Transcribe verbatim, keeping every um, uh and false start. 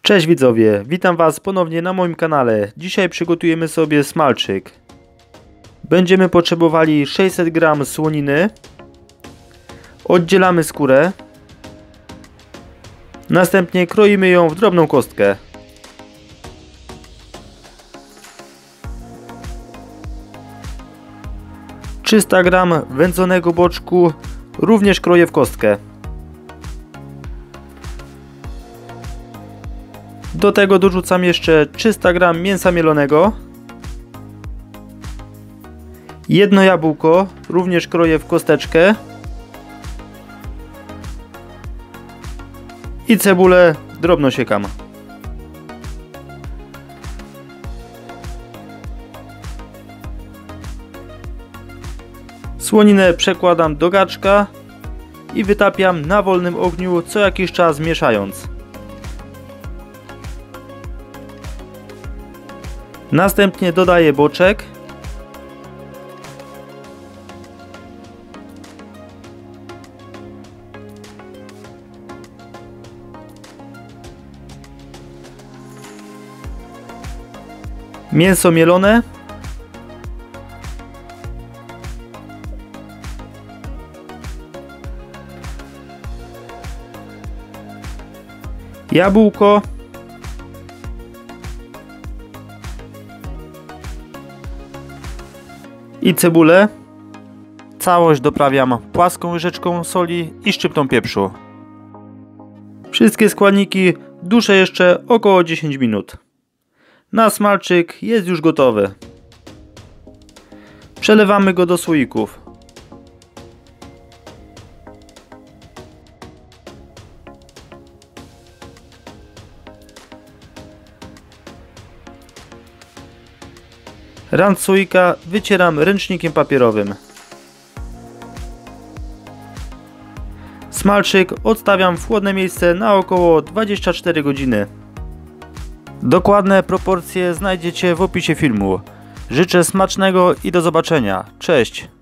Cześć widzowie, witam was ponownie na moim kanale. Dzisiaj przygotujemy sobie smalczyk. Będziemy potrzebowali sześćset gramów słoniny. Oddzielamy skórę. Następnie kroimy ją w drobną kostkę. trzysta gramów wędzonego boczku również kroję w kostkę. Do tego dorzucam jeszcze trzysta gramów mięsa mielonego. Jedno jabłko również kroję w kosteczkę. I cebulę drobno siekam. Słoninę przekładam do garczka i wytapiam na wolnym ogniu, co jakiś czas mieszając. Następnie dodaję boczek. Mięso mielone. Jabłko. I cebulę. Całość doprawiam płaską łyżeczką soli i szczyptą pieprzu. Wszystkie składniki duszę jeszcze około dziesięć minut. Nasz smalczyk jest już gotowy. Przelewamy go do słoików. Rand słoika wycieram ręcznikiem papierowym. Smalczyk odstawiam w chłodne miejsce na około dwadzieścia cztery godziny. Dokładne proporcje znajdziecie w opisie filmu. Życzę smacznego i do zobaczenia. Cześć!